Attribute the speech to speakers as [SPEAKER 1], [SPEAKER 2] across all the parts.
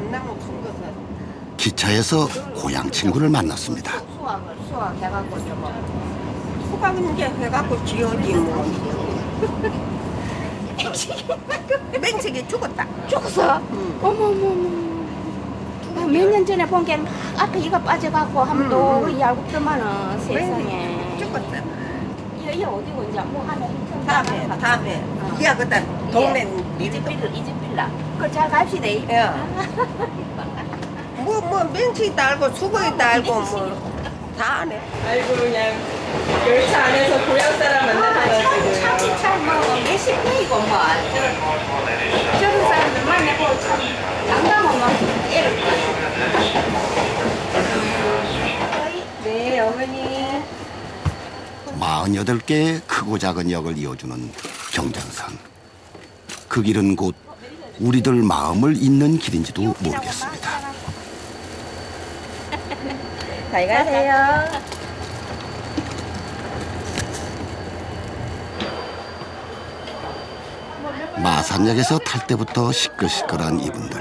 [SPEAKER 1] 만나면 큰 것은
[SPEAKER 2] 기차에서 고향 친구를 만났습니다.
[SPEAKER 1] 수학 해갖고 좀 수학은 이제 해갖고 지어지 뭐. 맹식이 죽었다.
[SPEAKER 3] 죽었어? 어머머머. 몇 년 전에 본 게 막 앞에 이가 빠져갖고 한번 또 얇고더만은 세상에.
[SPEAKER 1] 죽었어.
[SPEAKER 3] 이 어디고 이제 뭐 하나
[SPEAKER 1] 다음에 야 그때 동네
[SPEAKER 3] 이집빌라. 그걸 잘 갑시다.
[SPEAKER 1] 뭐 맹식 달고 수고이 달고 뭐 다 하네.
[SPEAKER 4] 아이고 그냥 열차 안에서 고향 사람 만나가지고요.
[SPEAKER 3] 참 몇십 년이고 뭐. 저런 사람들 만나고 참 장담은 막 애를.
[SPEAKER 4] 네 어머니.
[SPEAKER 2] 48개의 크고 작은 역을 이어주는 경전선. 그 길은 곧 우리들 마음을 잇는 길인지도 모르겠습니다.
[SPEAKER 4] 잘 가세요.
[SPEAKER 2] 마산역에서 탈 때부터 시끌시끌한 이분들.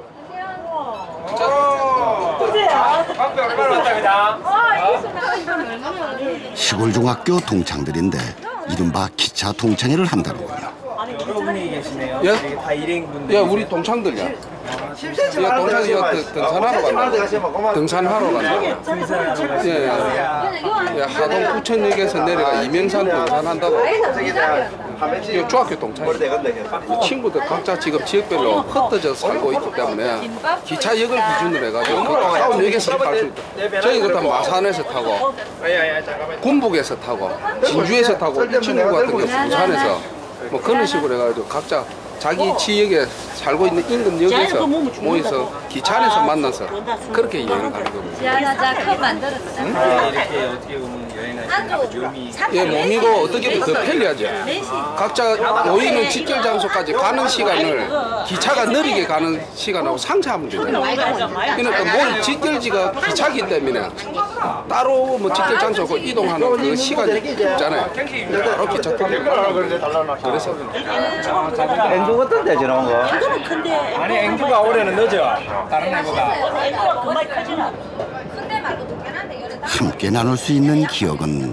[SPEAKER 2] 시골 중학교 동창들인데 이른바 기차 동창회를 한다는군요.
[SPEAKER 5] 여러분이 계시네요.
[SPEAKER 6] 예?
[SPEAKER 5] 다 일행분들.
[SPEAKER 6] 야 우리 동창들이야. 야 동창이 등산하러 간다. 등산하러 간다. 예. 하동 부천역에서 내려가 이명산 등산한다고. 이 중학교 동창이. 친구들 각자 지금 지역별로 흩어져 살고 있기 때문에 기차역을 기준으로 해가지고 가까운 역에서 탈 수 있다. 저희가 다 마산에서 타고 군북에서 타고 진주에서 타고 이 친구 같은 경우 부산에서 뭐 그런 식으로 해가지고 각자 자기 지역에 살고 있는 인근 역에서 모여서 기차 안에서 만나서 그렇게 여행을 가는 겁니다.
[SPEAKER 3] 자컵 만들었어.
[SPEAKER 5] 이렇게 어떻게 보면 여행하시는 묘미.
[SPEAKER 6] 예, 몸이고 어떻게 보면 더 편리하죠. 각자 모이는 직결 장소까지 가는 시간을 기차가 느리게 가는 시간하고 상쇄하면 되잖아요. 그러니까 모인 직결지가 기차기 때문에 따로 뭐 직결 장소고 이동하는 그 시간이 없잖아요. 바로 기차 타고 그래서
[SPEAKER 5] 앵두 어떤데 저런 거?
[SPEAKER 3] 앵두는 큰데.
[SPEAKER 5] 아니 앵두가 올해는 늦어. 다른 애보다.
[SPEAKER 3] 앵두가 금방 커지나. 큰데 말고 두께난데
[SPEAKER 2] 함께 나눌 수 있는 기억은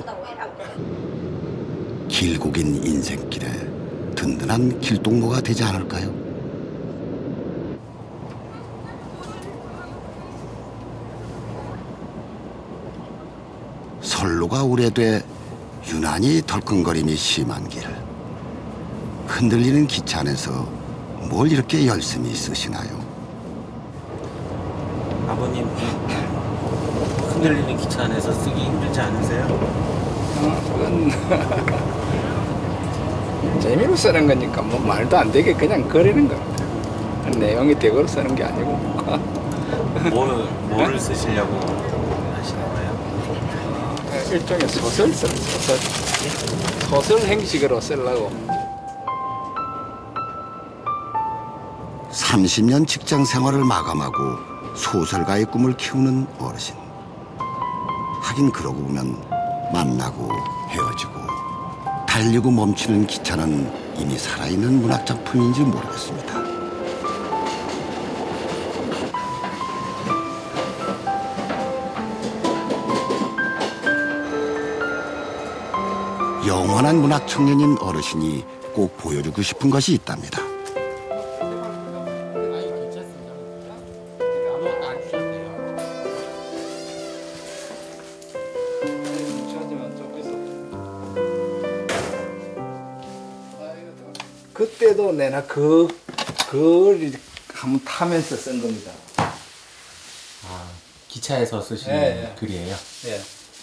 [SPEAKER 2] 길고 긴 인생길에 든든한 길동무가 되지 않을까요? 선로가 오래돼 유난히 덜컹거림이 심한 길. 흔들리는 기차 안에서 뭘 이렇게 열심히 쓰시나요?
[SPEAKER 7] 아버님 흔들리는 기차 안에서 쓰기 힘들지 않으세요?
[SPEAKER 6] 그건 재미로 쓰는 거니까 뭐 말도 안 되게 그냥 그리는 겁니다. 내용이 대거로 쓰는 게 아니고
[SPEAKER 7] 뭐를 쓰시려고 하시는 거예요?
[SPEAKER 6] 일종의 소설 쓰는 소설 형식으로 쓰려고.
[SPEAKER 2] 30년 직장 생활을 마감하고 소설가의 꿈을 키우는 어르신. 하긴 그러고 보면 만나고 헤어지고 달리고 멈추는 기차는 이미 살아있는 문학작품인지 모르겠습니다. 영원한 문학 청년인 어르신이 꼭 보여주고 싶은 것이 있답니다.
[SPEAKER 6] 그때도 내가 그걸 한번 타면서 쓴 겁니다.
[SPEAKER 7] 아, 기차에서 쓰시는
[SPEAKER 6] 예.
[SPEAKER 7] 글이에요?
[SPEAKER 6] 예.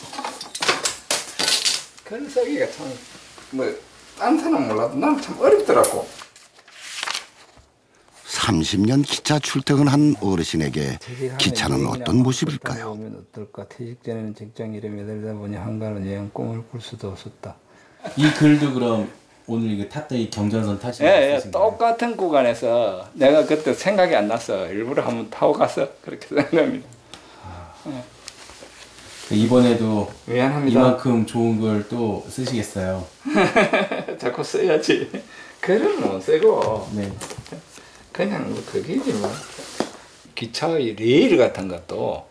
[SPEAKER 6] 글 쓰기가 참, 딴 사람 몰라도 나는 참 어렵더라고.
[SPEAKER 2] 30년 기차 출퇴근한 어르신에게 기차는 어떤 모습일까요?
[SPEAKER 6] 어떨까? 퇴직 전에는 직장 일에 매달리다 보니 한가는 여행 꿈을 꿀 수도 없었다.
[SPEAKER 7] 이 글도 그럼 오늘 이거 탔던 이 경전선 타시는
[SPEAKER 6] 예, 똑같은 구간에서 내가 그때 생각이 안 났어. 일부러 한번 타고 가서 그렇게 생각합니다.
[SPEAKER 7] 이번에도
[SPEAKER 6] 미안합니다.
[SPEAKER 7] 이만큼 좋은 걸 또 쓰시겠어요?
[SPEAKER 6] 자꾸 써야지. 글은 못 쓰고
[SPEAKER 7] 네.
[SPEAKER 6] 그냥 뭐 그게지 뭐. 기차의 레일 같은 것도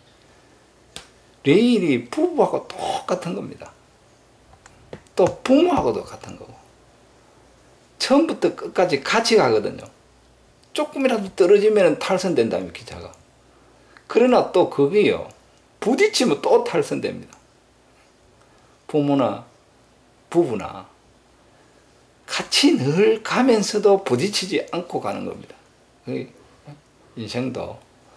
[SPEAKER 6] 레일이 부부하고 똑같은 겁니다. 또 부모하고도 같은 거고 처음부터 끝까지 같이 가거든요. 조금이라도 떨어지면 탈선된다며 기차가. 그러나 또 그게요 부딪히면 또 탈선됩니다. 부모나 부부나 같이 늘 가면서도 부딪히지 않고 가는 겁니다. 인생도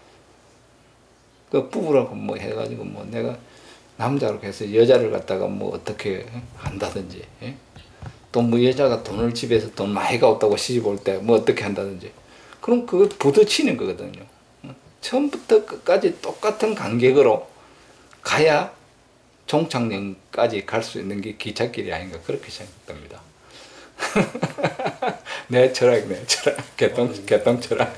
[SPEAKER 6] 그 부부라고 뭐 해가지고 뭐 내가 남자로 해서 여자를 갖다가 뭐 어떻게 한다든지 또 뭐 여자가 돈을 집에서 돈 많이 가왔다고 시집 올 때 뭐 어떻게 한다든지 그럼 그거 부딪히는 거거든요. 처음부터 끝까지 똑같은 간격으로 가야 종착역까지 갈 수 있는 게 기찻길이 아닌가 그렇게 생각됩니다. 내 철학, 내 철학, 개똥 철학.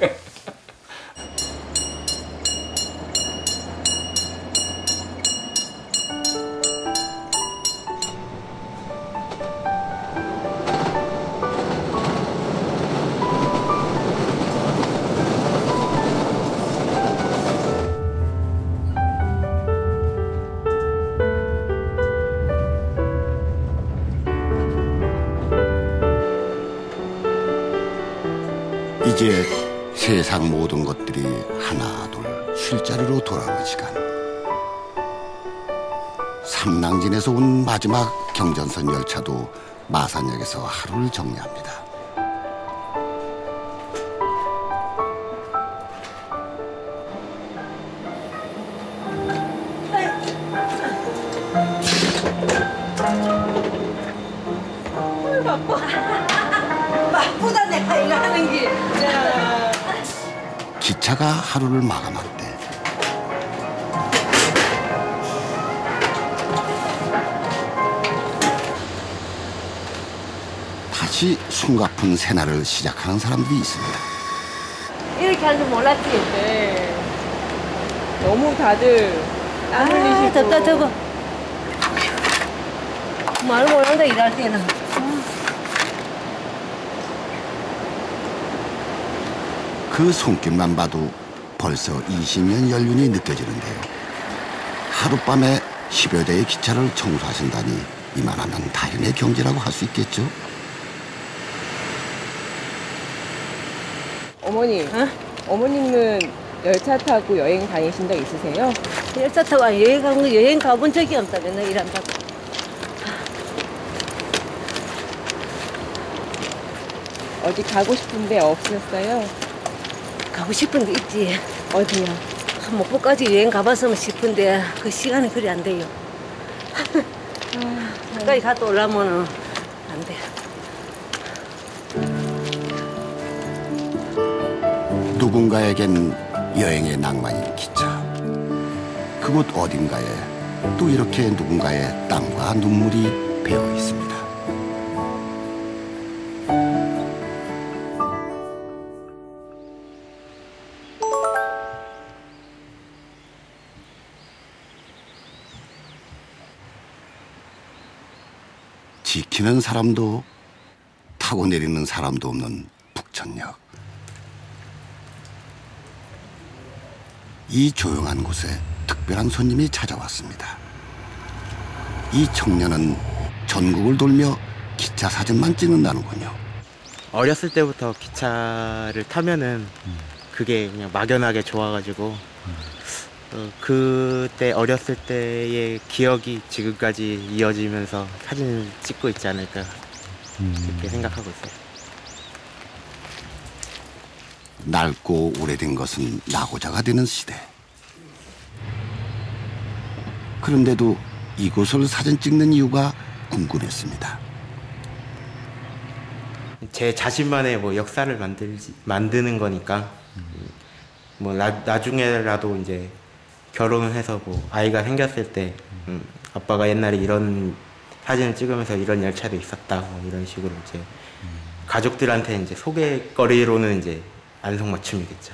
[SPEAKER 2] 이제 세상 모든 것들이 하나둘 쉴자리로 돌아오는 시간. 삼낭진에서 온 마지막 경전선 열차도 마산역에서 하루를 정리합니다.
[SPEAKER 1] 바쁘다 내가 이거 하는 게.
[SPEAKER 2] 기차가 하루를 마감할 때 다시 숨가쁜 새날을 시작하는 사람들이 있습니다.
[SPEAKER 3] 이렇게 할 줄 몰랐지.
[SPEAKER 4] 네. 너무 다들 땀 흘리시고.
[SPEAKER 8] 덥다 더워. 말 못한다 일할 때는.
[SPEAKER 2] 그 손길만 봐도 벌써 20년 연륜이 느껴지는데요. 하룻밤에 10여 대의 기차를 청소하신다니 이만하면 달인의 경지라고 할 수 있겠죠.
[SPEAKER 4] 어머니, 어머님은 열차 타고 여행 다니신 적 있으세요?
[SPEAKER 8] 열차 타고 여행 가본 적이 없다. 맨날 일한다고.
[SPEAKER 4] 어디 가고 싶은데 없으셨어요?
[SPEAKER 8] 가고 싶은 데 있지.
[SPEAKER 4] 어디요?
[SPEAKER 8] 목포까지 여행 가봤으면 싶은데 그 시간이 그리 안 돼요. 가까이 갔다 오려면 안 돼.
[SPEAKER 2] 누군가에겐 여행의 낭만인 기차. 그곳 어딘가에 또 이렇게 누군가의 땀과 눈물이 배어 있습니다. 지키는 사람도 타고 내리는 사람도 없는 북천역. 이 조용한 곳에 특별한 손님이 찾아왔습니다. 이 청년은 전국을 돌며 기차 사진만 찍는다는군요.
[SPEAKER 9] 어렸을 때부터 기차를 타면은 그게 그냥 막연하게 좋아가지고 그때 어렸을 때의 기억이 지금까지 이어지면서 사진을 찍고 있지 않을까 그렇게 생각하고 있어요.
[SPEAKER 2] 낡고 오래된 것은 나고자가 되는 시대. 그런데도 이곳을 사진 찍는 이유가 궁금했습니다.
[SPEAKER 9] 제 자신만의 뭐 역사를 만드는 거니까 뭐 나중에라도 이제 결혼을 해서 뭐 아이가 생겼을 때 아빠가 옛날에 이런 사진을 찍으면서 이런 열차도 있었다 뭐 이런 식으로 이제 가족들한테 이제 소개거리로는 이제 안성맞춤이겠죠.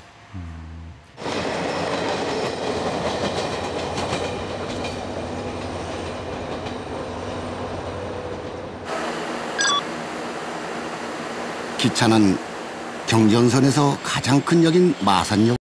[SPEAKER 2] 기차는 경전선에서 가장 큰 역인 마산역